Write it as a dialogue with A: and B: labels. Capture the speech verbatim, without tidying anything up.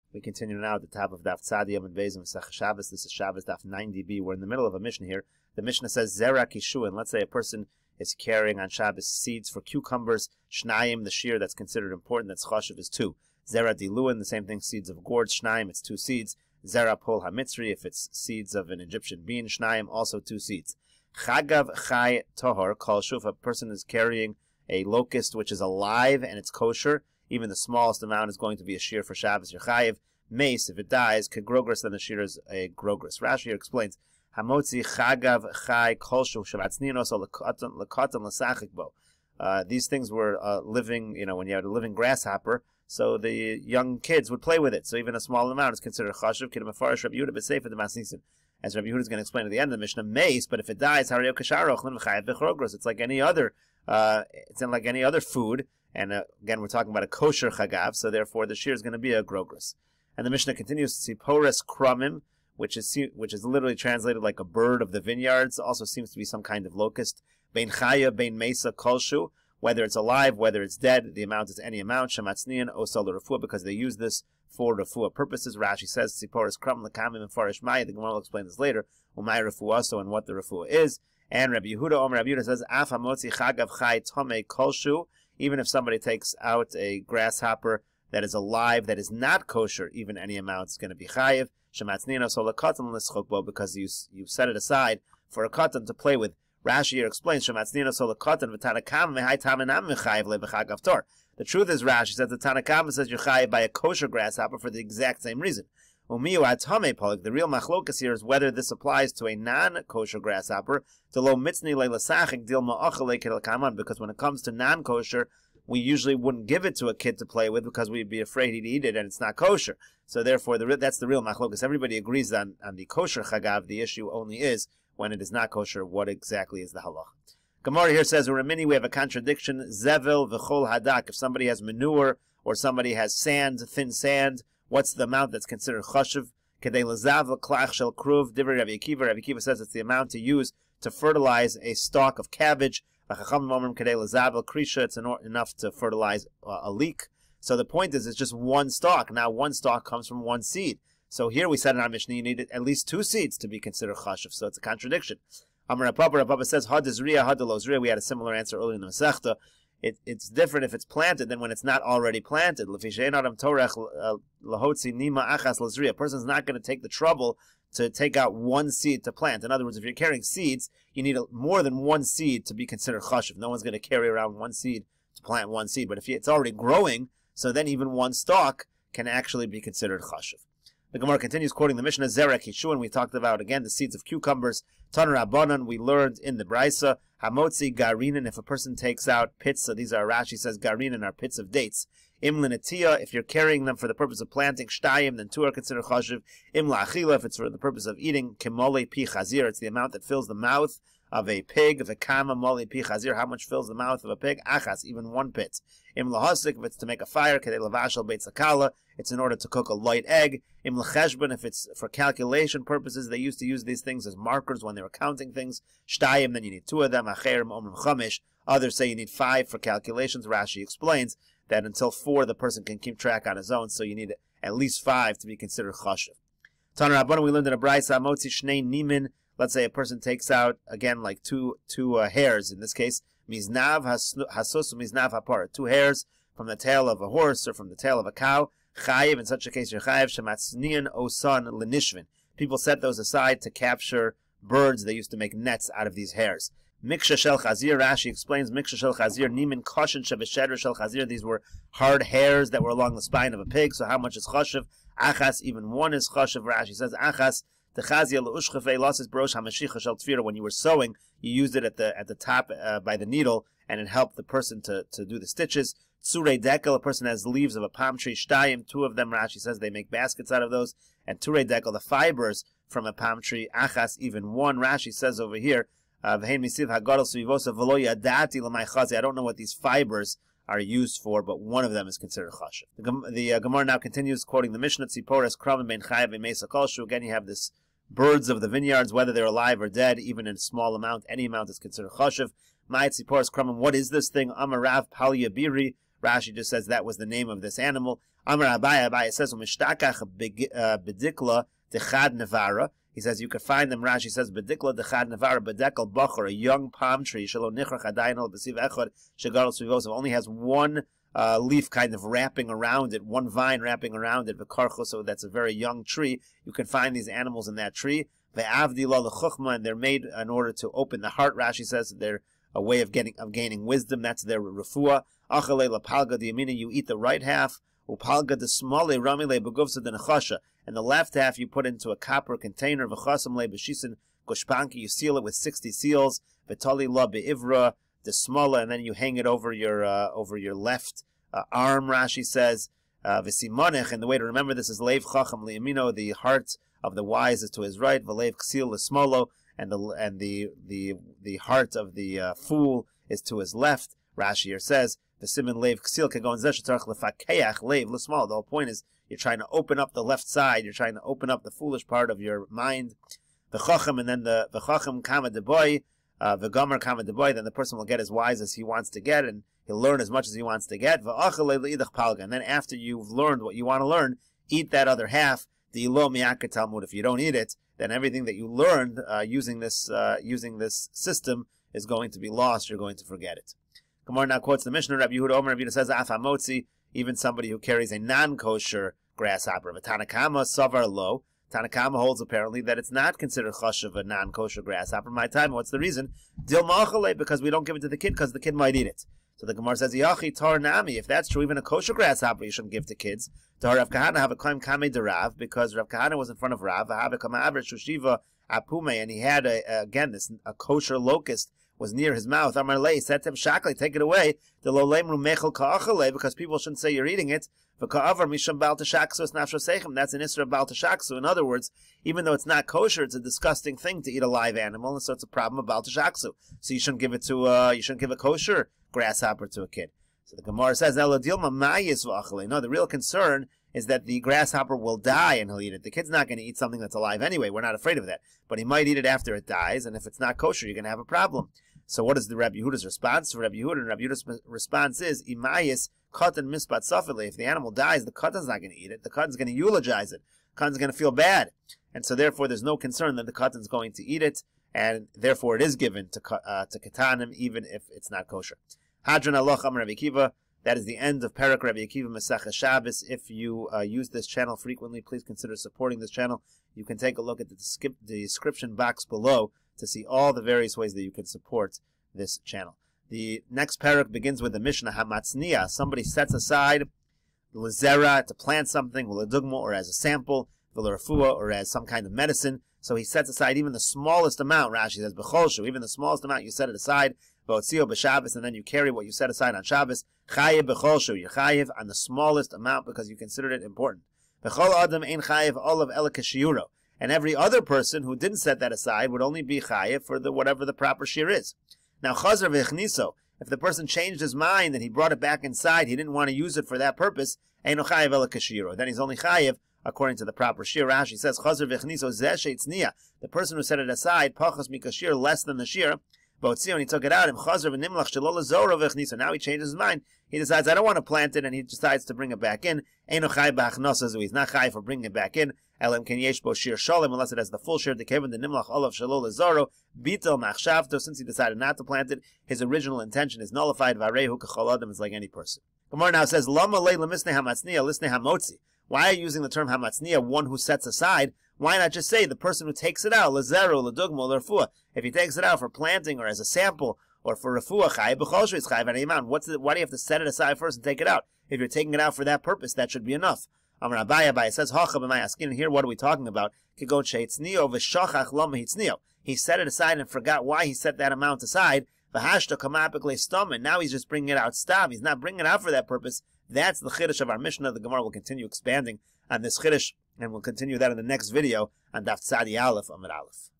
A: We continue now at the top of Daf Tzadi Yom Bezim Sech Shabbos. This is Shabbos Daf ninety b. We're in the middle of a Mishnah here. The Mishnah says Zera Kishuin. Let's say a person is carrying on Shabbos seeds for cucumbers. Shnayim, the shear that's considered important, that's chashuv, is two. Zera Diluin, the same thing, seeds of gourd. Shnayim, it's two seeds. Zera Pol HaMitzri, if it's seeds of an Egyptian bean. Shnayim, also two seeds. Chagav Chai Tohor Kol Shu. If a person is carrying a locust which is alive and it's kosher, even the smallest amount is going to be a shear for Shabbos. Your chayiv. Mace, if it dies, kegrogris, then the shear is a grogris. Rashi here explains, Hamotzi chagav chai kolshu shabatzninos o lekatan l'sachik bo. These things were uh, living, you know, when you had a living grasshopper, so the young kids would play with it. So even a small amount is considered chashuv. Kidem afarish Rabbi Yehuda b'sefer the masnisin. As Rabbi Yehuda is going to explain at the end of the Mishnah, mace, but if it dies, harayo kasharoch lim chayiv b'chrogris. It's like any other, uh, it's like any other food. And uh, again, we're talking about a kosher chagav, so therefore the shear is going to be a grogris. And the Mishnah continues, Tzipores krumim, which is which is literally translated like a bird of the vineyards, also seems to be some kind of locust. Bein chaya, bein mesa kolshu, whether it's alive, whether it's dead, the amount is any amount. Shematznian osal refuah, because they use this for refuah purposes. Rashi says, Tzipores krum lekamim and farish maya. The Gemara will explain this later. Umay refuah, so and what the refuah is. And Rabbi Yehuda, Omer Rabbi Yehuda says, Af hamotzi chagav chai tome kolshu. Even if somebody takes out a grasshopper that is alive, that is not kosher, even any amount is going to be chayiv. Shematzninos o lekatan l'schokbo, because you you set it aside for a katan to play with. Rashi here explains, Shematzninos o lekatan v'tanakam mehai taminam mechayiv lebechagav tor. The truth is, Rashi says the Tanakam says you're chayiv by a kosher grasshopper for the exact same reason. Umiyu atame polik. The real machlokas here is whether this applies to a non-kosher grasshopper, to lo mitzni leilasachik dil ma'achale kedel, because when it comes to non-kosher, we usually wouldn't give it to a kid to play with because we'd be afraid he'd eat it and it's not kosher. So therefore, the, that's the real machlokas. Everybody agrees on, on the kosher chagav. The issue only is when it is not kosher, what exactly is the halach. Gemara here says, Uramini, we have a contradiction. Zevil v'chol hadak. If somebody has manure or somebody has sand, thin sand, what's the amount that's considered chashuv? Kedei lezav l'klach shel kruv. Divrei Rabbi Akiva. Rabbi Akiva says it's the amount to use to fertilize a stalk of cabbage. It's enough to fertilize a leek. So the point is, it's just one stalk. Now one stalk comes from one seed. So here we said in our Mishnah, you need at least two seeds to be considered chashuv. So it's a contradiction. Amar Rapapa, Rapapa says, had zriya, had lo zriya. We had a similar answer earlier in the Masechta. It, it's different if it's planted than when it's not already planted. A person's not going to take the trouble to take out one seed to plant. In other words, if you're carrying seeds, you need a, more than one seed to be considered chashuv. No one's going to carry around one seed to plant one seed. But if it's already growing, so then even one stalk can actually be considered chashuv. The Gemara continues quoting the Mishnah, Zera Kishuin. We talked about, again, the seeds of cucumbers. Taner Rabbanan, we learned in the Braisa. Hamotzi Garinin, if a person takes out pits, so these are, Rashi says, Garinin are pits of dates. Imla Netia, if you're carrying them for the purpose of planting. Shtayim, then two are considered chashuv. Imla Achila, if it's for the purpose of eating. Kimole Pi Chazir, it's the amount that fills the mouth of a pig. V'kama Mole Pi Chazir, how much fills the mouth of a pig? Achas, even one pit. Imla Hasik, if it's to make a fire. Kedei Lavashal Beit Sakala, it's in order to cook a light egg. Imla Cheshbon, if it's for calculation purposes. They used to use these things as markers when they were counting things. Shtayim, then you need two of them. Acherim Omrim Chamish. Others say you need five for calculations. Rashi explains that until four, the person can keep track on his own, so you need at least five to be considered chashuv. Taner Rabbanan, we learned in a Braisa, Motzi Shnei Nimin. Let's say a person takes out, again, like two two uh, hairs, in this case, Miznav Hasus Miznav Hapar, two hairs from the tail of a horse or from the tail of a cow. Chayiv, in such a case, you're chayiv, Shematznian Osan Lenishvin. People set those aside to capture birds. They used to make nets out of these hairs. Miksha shel chazir, Rashi explains, Miksha shel chazir, nimin koshin shebesheder shel chazir. These were hard hairs that were along the spine of a pig. So how much is chashuv? Achas, even one is chashuv. Rashi says, Achas, techazia leushchafei lasis brosh hamashicha shel tfira. When you were sewing, you used it at the at the top uh, by the needle, and it helped the person to, to do the stitches. Tzurei dekel, a person has leaves of a palm tree. Shtayim, two of them, Rashi says, they make baskets out of those. And turei dekel, the fibers from a palm tree. Achas, even one. Rashi says over here, I don't know what these fibers are used for, but one of them is considered chashuv. The, the uh, Gemara now continues quoting the Mishnah, Tzipores krum bein chayav v'meisa kolshu. Again, you have this birds of the vineyards, whether they're alive or dead, even in a small amount, any amount is considered chashuv. Ma'at Tzipores krum, what is this thing? Amarav Pal Yabiri. Rashi just says that was the name of this animal. Amar Abaye, Abaye says, "Umishtakach bedikla dechad nevara." He says you could find them. Rashi says, "Bedikla dechad nevara bedekel bachor," a young palm tree, shelo nichrach adayin al b'siv echad shegarol svivos, only has one uh, leaf kind of wrapping around it, one vine wrapping around it. V'karcho, so that's a very young tree. You can find these animals in that tree. Ve'avdi la lechuchma, and they're made in order to open the heart. Rashi says they're a way of getting of gaining wisdom. That's their refuah. Achale lapalga diyamina, you eat the right half. Upalga de smale ramile beguvsa de nechasha, and the left half you put into a copper container. V'chasam le b'shisin gushpanki, you seal it with sixty seals. V'tali la be'ivra de smala, and then you hang it over your uh, over your left uh, arm. Rashi says v'simonech, and the way to remember this is leiv chacham liyamino, the heart of the wise is to his right. V'leiv ksil lesmolo, and the and the the the heart of the uh, fool is to his left. Rashi here says the siman leiv ksil kagon zesh tzarich lefakeach leiv lesmol. The whole point is you're trying to open up the left side. You're trying to open up the foolish part of your mind. The chacham, and then the the chacham kama deboy, the gomer kama deboy. Then the person will get as wise as he wants to get, and he'll learn as much as he wants to get. And then after you've learned what you want to learn, eat that other half. The ilo miyaka Talmud. If you don't eat it, then everything that you learned uh, using this uh, using this system is going to be lost. You're going to forget it. Gemara now quotes the Mishnah. Rabbi Yehuda Omer, Rabbi Yehuda says, "Af hamotzi," even somebody who carries a non-kosher grasshopper. Tanakama savar lo. Tanakama holds apparently that it's not considered chashuv, a non-kosher grasshopper. My time. What's the reason? Dil ma'achale, because we don't give it to the kid because the kid might eat it. So the Gemara says, "Yachi tar nami." If that's true, even a kosher grasshopper you shouldn't give to kids. To Rav Kahana have a claim kame de Rav, because Rav Kahana was in front of Rav. Have a kamaver shushiva apume, and he had a, a, again this a kosher locust was near his mouth. Amar lei said to him, "Shakli, take it away." The lolem rumechel ka'achale, because people shouldn't say you're eating it. V'ka'avar misham bal tashaksu es nafshosechem. That's an isra bal tashaksu. In other words, even though it's not kosher, it's a disgusting thing to eat a live animal, and so it's a problem of bal tashaksu. So you shouldn't give it to uh, you shouldn't give a kosher grasshopper to a kid. So the Gemara says, "No, the real concern is that the grasshopper will die and he'll eat it. The kid's not going to eat something that's alive anyway. We're not afraid of that. But he might eat it after it dies, and if it's not kosher, you're going to have a problem." So what is the Rabbi Yehuda's response? Rabbi Yehuda, and Rabbi Yehuda's response is, "Imayis katan mispat safele." If the animal dies, the katan's not going to eat it. The katan's going to eulogize it. The katan's going to feel bad, and so therefore there's no concern that the katan's going to eat it, and therefore it is given to uh, to katanim even if it's not kosher. Hadran aloch am Rabbi Akiva. That is the end of Parak Rabbi Akiva Masechah Shabbos. If you uh, use this channel frequently, please consider supporting this channel. You can take a look at the, the description box below to see all the various ways that you can support this channel. The next parak begins with the Mishnah Hamatzniya. Somebody sets aside l'zera, to plant something, l'dugma, or as a sample, v'lerafua, or as some kind of medicine. So he sets aside even the smallest amount. Rashi says b'cholshu, even the smallest amount, you set it aside. V'otzio b'Shabbos, and then you carry what you set aside on Shabbos. Chayiv b'cholshu, you're chayiv on the smallest amount because you considered it important. B'chol adam ein chayiv olav ela k'shiuro. And every other person who didn't set that aside would only be chayiv for the whatever the proper shir is. Now chazar v'chniso, if the person changed his mind and he brought it back inside, he didn't want to use it for that purpose, eino chayiv ela k'shiuro. Then he's only chayiv according to the proper shir. Rashi says chazar v'chniso zeh sheitzniya. The person who set it aside, pachos mikashir, less than the shir, Botzio, and he took it out. So now he changes his mind. He decides, I don't want to plant it, and he decides to bring it back in. He's not chai for bringing it back in. Unless it has the full share. The kevin the nimlach olav shalol lezoro bitel machshavto. Since he decided not to plant it, his original intention is nullified. Varehu kachol adam is like any person. Gemara now says, Lama le lemisne hamatzniya lisne hamotzi. Why are you using the term hamatzniya, one who sets aside? Why not just say the person who takes it out, lezero, ledugma, lerfua? If he takes it out for planting or as a sample or for refuah, chayiv b'chol shris chayiv aneiman. What's the, why do you have to set it aside first and take it out? If you're taking it out for that purpose, that should be enough. Amar Abaye, Abaye says, Hacha b'may askin. Here, what are we talking about? Kigon sheitzniyo v'shachach lama hitzniyo. He set it aside and forgot why he set that amount aside. V'hashta kamapikle stom, and now he's just bringing it out stam. He's not bringing it out for that purpose. That's the chiddush of our Mishnah. The Gemara will continue expanding on this chiddush, and we'll continue that in the next video on Daf Tzadi Aleph Amud Aleph.